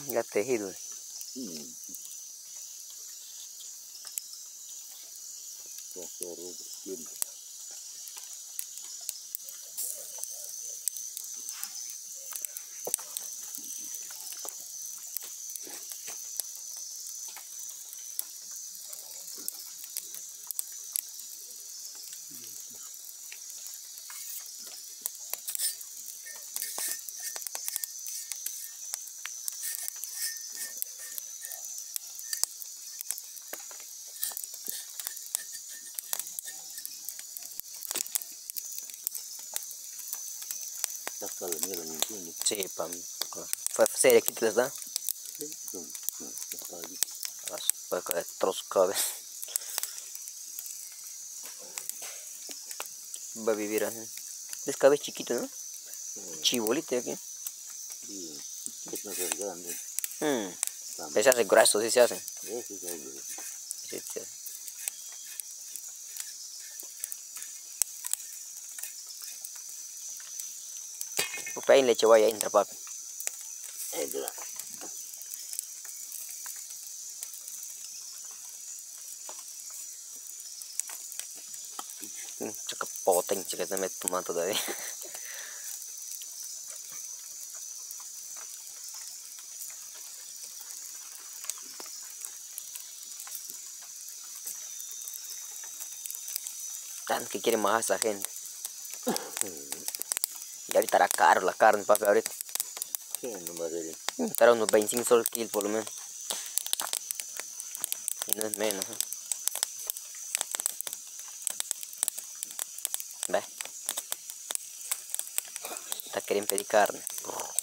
Ya tejido. Sí, fue serie que te les da. Fue con trozo cabe. Va a vivir así. Es cabeza chiquito, ¿no? Chibolito aquí. Se hace grueso, sí se hace. Sí, se hace. Pues ahí leche vaya entra, papi. Chica potente que se mete tomando todavía. Tan que quiere más a esa gente. Y ahorita era caro la carne, papi, ahorita. Estará unos 25 soles el kilo por lo menos. Y no es menos, ¿eh? Ve. Está queriendo pedir carne.